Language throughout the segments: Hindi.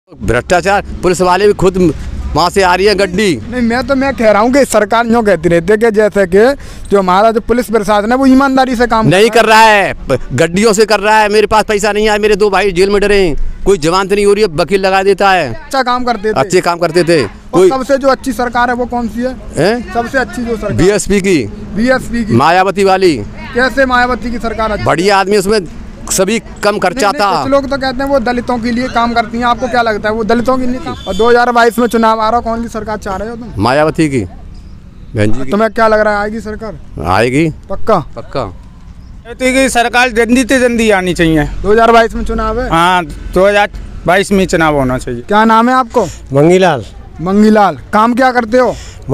भ्रष्टाचार पुलिस वाले भी खुद वहाँ से आ रही है गड्डी। नहीं मैं कह रहा हूँ कि सरकार यूँ कहती रहती है कि जैसे कि जो हमारा जो पुलिस प्रशासन है वो ईमानदारी से काम नहीं कर रहा है, गड्डियों से कर रहा है। मेरे पास पैसा नहीं है, मेरे 2 भाई जेल में डरे हैं, कोई जमानत नहीं हो रही है, वकील लगा देता है। अच्छा काम करते थे, अच्छे काम करते थे। कोई सबसे जो अच्छी सरकार है वो कौन सी है? सबसे अच्छी जो सरकार बीएसपी की मायावती वाली। कैसे मायावती की सरकार? बढ़िया आदमी, उसमें सभी कम खर्चा था। कुछ लोग तो कहते हैं वो दलितों के लिए काम करती हैं, आपको क्या लगता है वो दलितों के लिए काम? और 2022 में चुनाव आ रहा, कौन सी सरकार चाह रहे हो तुम? मायावती की। तुम्हें क्या लग रहा है आएगी सरकार? आएगी पक्का की सरकार जल्दी से जल्दी आनी चाहिए। 2022 में चुनाव है। हाँ 2022 में चुनाव होना चाहिए। क्या नाम है आपको? मंगीलाल। काम क्या करते हो?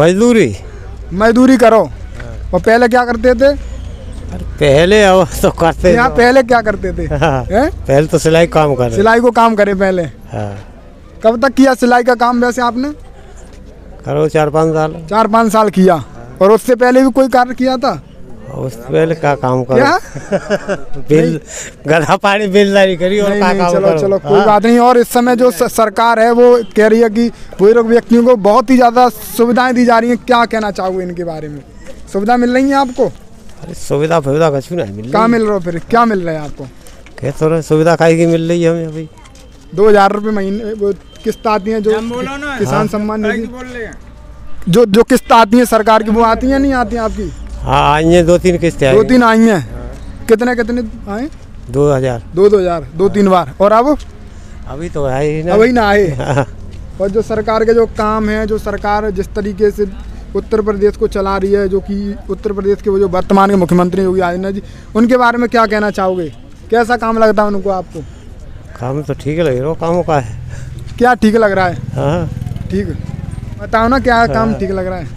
मजदूरी करो। और पहले क्या करते थे? पहले तो करते यहाँ पहले क्या करते थे? पहले तो सिलाई काम कर रहे। सिलाई को काम करे पहले। कब तक किया सिलाई का काम वैसे आपने? करो 4-5 साल। 4-5 साल किया। और उससे पहले भी कोई कार्य किया था? उससे पहले क्या काम करो? बिल गधा पानी बिलदारी करी और क्या काम करो? चलो कोई बात नहीं। और इस समय जो सरकार है वो कह रही है कि बुजुर्ग व्यक्तियों को बहुत ही ज्यादा सुविधाएं दी जा रही हैं, क्या कहना चाहोगे इनके बारे में? सुविधा मिल रही है आपको? सुविधा कुछ नहीं मिल रही। क्या मिल रहा है फिर? क्या मिल रहा है आपको? कहते रहे सुविधा काहे की मिल रही है हमें अभी? 2000 रुपये महीने वो किस्त आती है, जो किसान सम्मान निधि जो किस्त आती है सरकार की, वो आती है नहीं आती है आपकी? हाँ आई है, 2-3 किस्तें 2-3 आई हैं। कितने आए? 2000 2-3 बार। और अब अभी तो आए ही ना, अभी ना आए। और जो सरकार के जो काम है, जो सरकार जिस तरीके से उत्तर प्रदेश को चला रही है, जो कि उत्तर प्रदेश के वो जो वर्तमान के मुख्यमंत्री योगी आदित्यनाथ जी, उनके बारे में क्या कहना चाहोगे? कैसा काम लगता है उनको आपको? काम तो ठीक लग रहा है। कामों का है क्या ठीक लग रहा है? हाँ ठीक बताओ ना, क्या काम ठीक लग रहा है?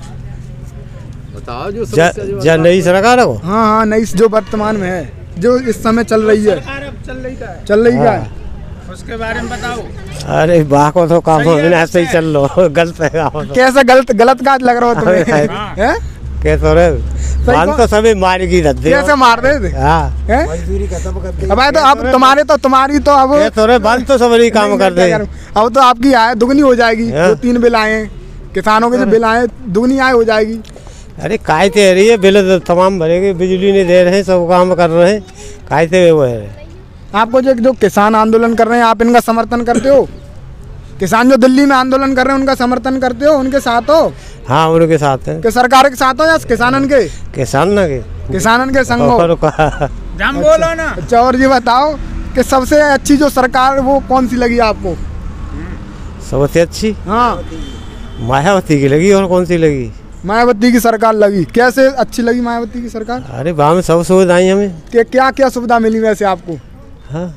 बताओ जो नई सरकार है वो। हाँ नई जो वर्तमान में है, जो इस समय चल रही है, चल रही क्या है उसके बारे में बताओ। अरे बाको तो काम ऐसे ही चल लो। गलत है। कैसे गलत काज लग रहा हो तुम्हें? कैसे रे मान तो सभी मार की रद्दे कैसे मार रहे थे? मजदूरी खत्म कर दी। अब तुम्हारी तो अब बंद तो सभी काम कर दे। अब तो आपकी आय दुगनी हो जाएगी। 3 बिल आए किसानों के, जो बिल आए दुगनी आय हो जाएगी। अरे काय से रही है बिल तो तमाम भरेगी, बिजली नहीं दे रहे हैं, सब काम कर रहे हैं, काय से वो है। आपको जो किसान आंदोलन कर रहे हैं, आप इनका समर्थन करते हो? किसान जो दिल्ली में आंदोलन कर रहे हैं उनका समर्थन करते हो? उनके साथ हो? हाँ उनके साथ है। कि सरकार के साथ हो या किसानन के? किसानन के संग हो। बोलो ना। अच्छा और ये बताओ कि सबसे अच्छी जो सरकार वो कौन सी लगी आपको? सबसे अच्छी? हाँ मायावती की लगी। और कौन सी लगी? मायावती की सरकार लगी। कैसे अच्छी लगी मायावती की सरकार? अरे वहाँ में सब सुविधाएं हमें। क्या सुविधा मिली वैसे आपको? हाँ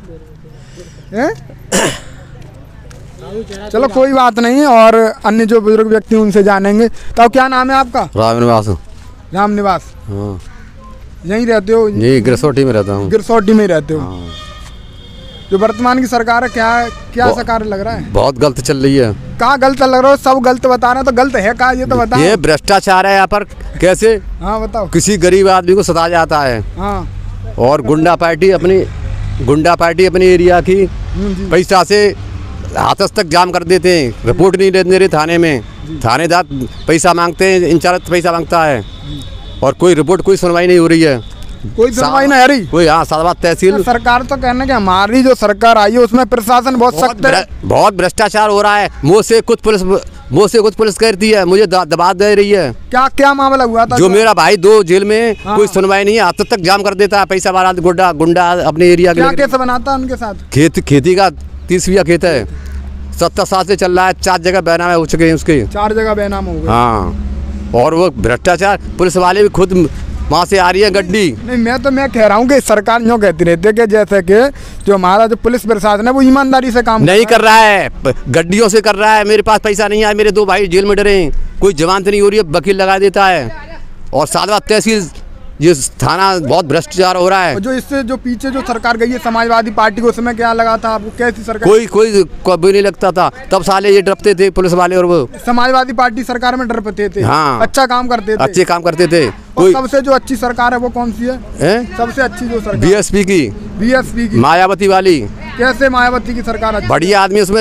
चलो कोई बात नहीं। और अन्य जो बुजुर्ग व्यक्ति उनसे जानेंगे। तो क्या नाम है आपका? रामनिवास। हाँ यहीं रहते हो? जी गिरसोटी में रहता हूँ। गिरसोटी में रहते हो। जो वर्तमान की सरकार है, क्या सरकार लग रहा है? बहुत गलत चल रही है। कहाँ गलत लग रहा है? सब गलत बता रहे हैं, तो गलत है कहाँ ये तो बताओ। ये भ्रष्टाचार है यहाँ पर। कैसे? हाँ बताओ। किसी गरीब आदमी को सताया जाता है। हाँ और गुंडा पार्टी अपनी एरिया की पैसा से हाथस तक जाम कर देते हैं। रिपोर्ट नहीं दे रहे थाने में, थानेदार पैसा मांगते हैं, इंचार्ज पैसा मांगता है और कोई रिपोर्ट कोई सुनवाई नहीं हो रही है। कोई सुनवाई नहीं आ रही कोई। हाँ सादाबाद तहसील सरकार तो कहने कि हमारी जो सरकार आई है उसमें प्रशासन बहुत सख्त है। बहुत भ्रष्टाचार हो रहा है। मुँह से कुछ पुलिस कहती है, मुझे दबाव दे रही है। क्या मामला हुआ था? जो मेरा भाई 2 जेल में, कोई सुनवाई नहीं है, हाथ तक जाम कर देता है। पैसा वाला गुंडा अपने एरिया के कैसे बनाता है उनके साथ? खेती का 30 बीघा खेत है, 70 साल से चल रहा है। 4 जगह बैनामे हो चुके हैं उसके। 4 जगह बैनाम हो गए। हाँ और वो भ्रष्टाचार पुलिस वाले भी खुद वहाँ से आ रही है गड्डी। नहीं मैं कह रहा हूँ कि सरकार यूँ कहती रहती है कि जैसे कि जो हमारा जो पुलिस प्रशासन है वो ईमानदारी से काम नहीं कर रहा है, गड्डियों से कर रहा है। मेरे पास पैसा नहीं है, मेरे 2 भाई जेल में डरे हैं, कोई जमानत नहीं हो रही है, वकील लगा देता है। और सादाबाद तहसील ये थाना बहुत भ्रष्टाचार हो रहा है। जो इससे जो पीछे जो सरकार गई है समाजवादी पार्टी को, उसमें क्या लगा था आपको? कैसी सरकार? कोई नहीं लगता था तब। साले ये डरते थे पुलिस वाले और वो समाजवादी पार्टी सरकार में डरते थे। हाँ अच्छा काम करते थे। अच्छे काम करते थे। कोई सबसे जो अच्छी सरकार है वो कौन सी है? सबसे अच्छी जो सरकार? बीएसपी की मायावती वाली। कैसे मायावती की सरकार? बढ़िया आदमी, उसमें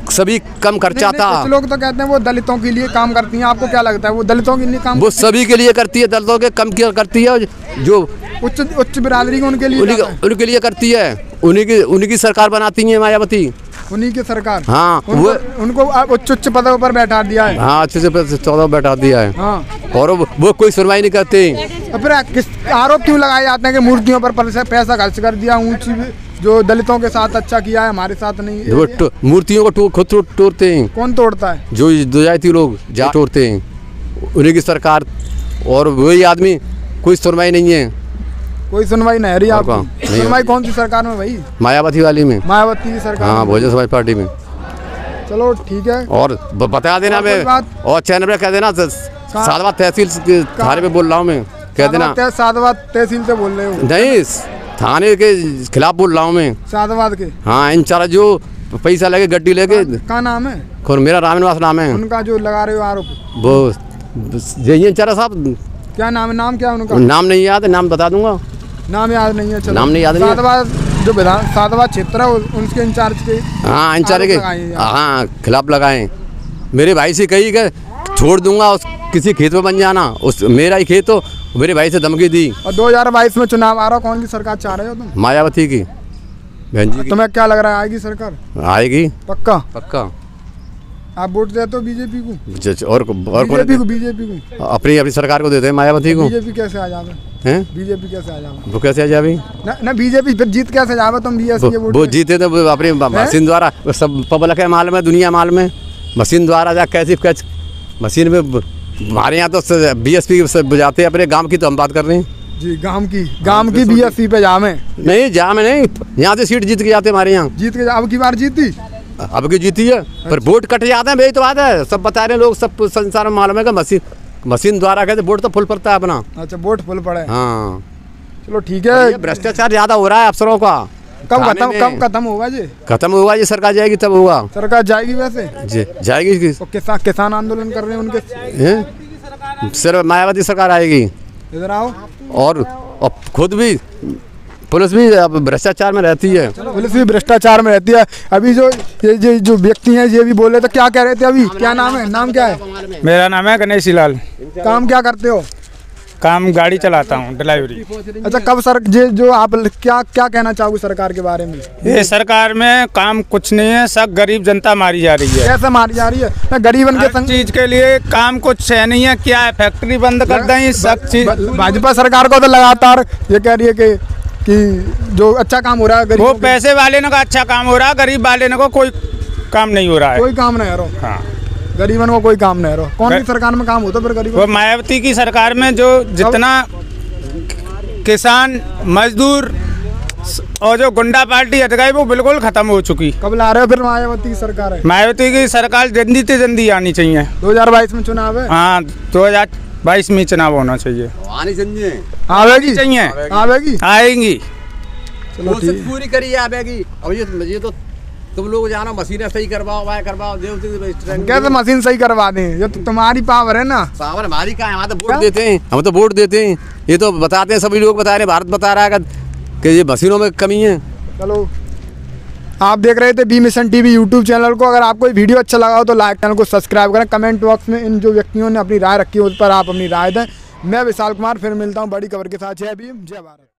सभी कम खर्चा था। कुछ लोग तो कहते हैं वो दलितों के लिए काम करती हैं, आपको क्या लगता है वो दलितों के लिए काम? वो सभी के लिए करती है, दलितों के कम किया करती है, जो उच्च बिरादरी को उनके लिए करती है। उन्हीं की सरकार बनाती है मायावती, उन्हीं की सरकार। हाँ, उनको उच्च पदों पर बैठा दिया है। हाँ, अच्छे से 14 बैठा दिया है। हाँ, और वो कोई सुनवाई नहीं करते। तो फिर किस आरोप क्यों लगाए जाते हैं कि मूर्तियों पर पैसा खर्च कर दिया, ऊंची जो दलितों के साथ अच्छा किया है हमारे साथ नहीं? वो मूर्तियों को खुद तोड़ते हैं। कौन तोड़ता है? जो जाति लोग तोड़ते हैं, उन्हीं की सरकार, और वही आदमी, कोई सुनवाई नहीं है। कोई सुनवाई नहीं रही आपकी? सुनवाई कौन सी सरकार में भाई? मायावती वाली में, मायावती की सरकार। हाँ, बहुजन समाज पार्टी में। चलो ठीक है। और बता देना मैं, और चैनल पे कह देना साधवा तहसील के थाने पे बोल रहा हूँ मैं, कह देना। साधवा तहसील से बोल रहे हो? नहीं, थाने के खिलाफ बोल रहा हूँ मैं, साधवाद के। हाँ, इंचार्ज जो पैसा लेके गड्डी लेके। क्या नाम है? मेरा रामनिवास नाम है। उनका जो लगा रहे हो आरोप, वो यही इंचार्ज साहब। क्या नाम है? नाम क्या है उनका? नाम नहीं याद है, नाम बता दूंगा। नाम याद नहीं है? चलो, नाम नहीं याद नहीं। जो साधवाद क्षेत्र है उनके इंचार्ज के, हाँ, इंचार्ज के, हाँ, खिलाफ लगाए। मेरे भाई से कही कि छोड़ दूंगा उस किसी खेत में बन जाना, उस मेरा ही खेत हो, मेरे भाई से धमकी दी। और 2022 में चुनाव आ रहा, कौन सी सरकार चाह रहे हो तुम? मायावती की, बहन जी की। तुम्हें क्या लग रहा है, आएगी सरकार? आएगी, पक्का? पक्का। आप वोट देते हो बीजेपी को? और बीजेपी को अपनी सरकार को देते हैं, मायावती को। बीजेपी कैसे आ जावे? हैं? बीजेपी कैसे आ जावे? वो कैसे आ जावे? ना बीजेपी फिर जीत कैसे जावे? तुम बीएसपी के वोट? वो जीते तो अपनी मशीन द्वारा, सब पब्लिक है माल में, दुनिया माल में, मशीन द्वारा जा कैसे मशीन में। हमारे यहाँ तो बीएसपी बुझाते हैं, अपने गांव की तो हम बात कर रहे हैं जी। गांव की बीएसपी पे जामे नहीं, जामे नहीं, यहाँ से सीट जीत के जाते हमारे यहाँ। जीत के अब की बार जीती? अब की जीती है, पर वोट कट जाते हैं, वही तो बात है। सब बता रहे हैं लोग, सब संसार में मालूम है कि मशीन द्वारा कहते वोट तो फुल पड़ता है अपना। अच्छा, वोट फुल पड़े। हाँ, चलो ठीक है। भ्रष्टाचार ज्यादा हो रहा है अफसरों का। कब खत्म होगा जी? खत्म होगा जी, सरकार जाएगी तब होगा। सरकार जाएगी वैसे? जाएगी। किसान आंदोलन कर रहे हैं उनके, सिर्फ मायावती सरकार आएगी। इधर आओ। और खुद भी पुलिस भी अब भ्रष्टाचार में रहती है। पुलिस भी भ्रष्टाचार में रहती है। अभी जो व्यक्ति हैं ये भी बोले, तो क्या कह रहे थे अभी? क्या नाम है? नाम क्या है? मेरा नाम है गणेश लाल। काम क्या करते हो? काम गाड़ी चलाता हूँ, डिलीवरी। अच्छा, कब सर जो आप क्या कहना चाहोगे सरकार के बारे में? ये सरकार में काम कुछ नहीं है, सब गरीब जनता मारी जा रही है। कैसे मारी जा रही है? मैं गरीबन के चीज के लिए काम कुछ है नहीं है। क्या है, फैक्ट्री बंद कर दें, सब चीज। भाजपा सरकार को तो लगातार ये कह रही है कि जो अच्छा काम हो रहा है, वो पैसे वाले ने का अच्छा काम हो रहा है, गरीब वाले ने को कोई काम नहीं हो रहा है। कोई काम नहीं हो रहा। हाँ, गरीबन को कोई काम नहीं रहा। कौन सी सरकार में काम होता फिर गरीब? वो मायावती की सरकार में जो जितना किसान, मजदूर और जो गुंडा पार्टी हट गई, वो बिल्कुल खत्म हो चुकी। कब ला रहे हो फिर मायावती की सरकार है? मायावती की सरकार जल्दी से जल्दी आनी चाहिए। 2022 में चुनाव है। हाँ, 2022 में चुनाव होना चाहिए। आनी चाहिए, आवेगी, आएंगी। चलो ठीक, पूरी करिए, आवेगी। और ये तो तुम लोग जानो, मशीनें सही करवाओ, कैसे मशीन सही करवा दें? ये तो तुम्हारी पावर है ना। पावर हमारी का है, हम तो वोट देते हैं, हम तो वोट देते हैं। ये तो बताते हैं, सभी लोग बता रहे हैं, भारत बता रहा है कि ये मशीनों में कमी है। चलो, आप देख रहे थे B mission TV YouTube channel को। अगर आपको वीडियो अच्छा लगा हो तो लाइक, चैनल को सब्सक्राइब करें। कमेंट बॉक्स में इन जो व्यक्तियों ने अपनी राय रखी है उस पर आप अपनी राय दें। मैं विशाल कुमार फिर मिलता हूँ बड़ी खबर के साथ। जय भीम, जय भारत।